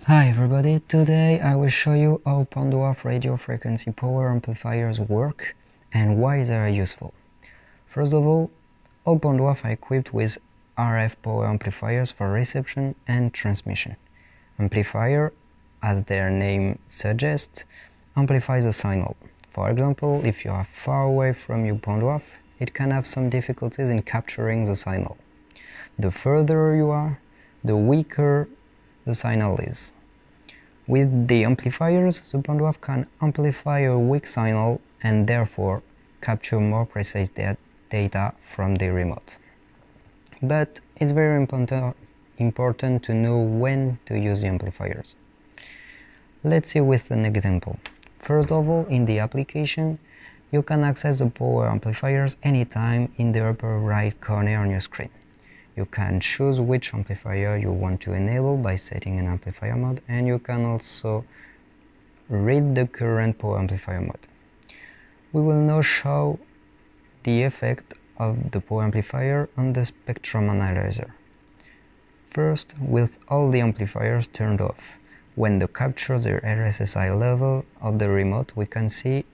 Hi everybody, today I will show you how PandwaRF radio frequency power amplifiers work and why they are useful. First of all PandwaRF are equipped with RF power amplifiers for reception and transmission. Amplifier, as their name suggests, amplifies the signal. For example, if you are far away from your PandwaRF, it can have some difficulties in capturing the signal. The further you are, the weaker the signal is. With the amplifiers, the PandwaRF can amplify a weak signal and therefore capture more precise data from the remote. But it's very important to know when to use the amplifiers. Let's see with an example. First of all, in the application, you can access the power amplifiers anytime in the upper right corner on your screen. You can choose which amplifier you want to enable by setting an amplifier mode, and you can also read the current power amplifier mode. We will now show the effect of the power amplifier on the spectrum analyzer. First, with all the amplifiers turned off, when they capture the RSSI level of the remote, we can see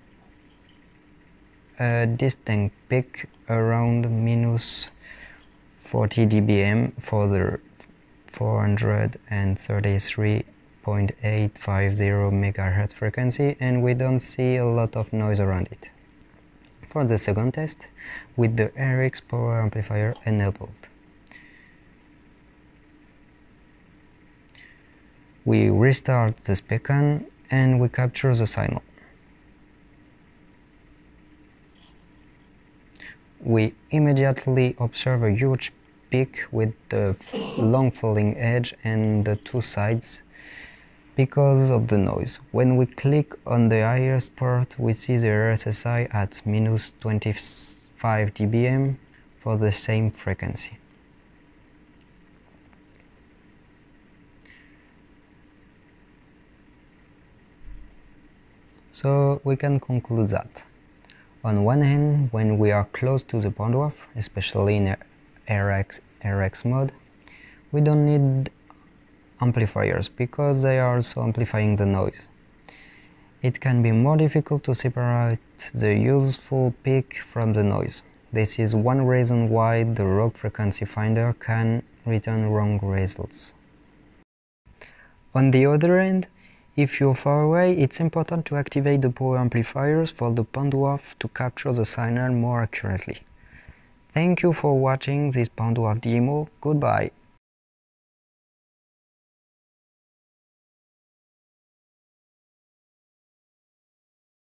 a distinct peak around minus 40 dBm for the 433.850 MHz frequency, and we don't see a lot of noise around it. For the second test, with the RX power amplifier enabled, we restart the speaker and we capture the signal. We immediately observe a huge peak with the long falling edge and the two sides because of the noise. When we click on the highest part, we see the RSSI at minus 25 dBm for the same frequency. So we can conclude that on one hand, when we are close to the PandwaRF, especially in RX mode, we don't need amplifiers because they are also amplifying the noise. It can be more difficult to separate the useful peak from the noise. This is one reason why the Rogue Frequency Finder can return wrong results. On the other hand, if you're far away, it's important to activate the power amplifiers for the PandwaRF to capture the signal more accurately. Thank you for watching this PandwaRF demo. Goodbye.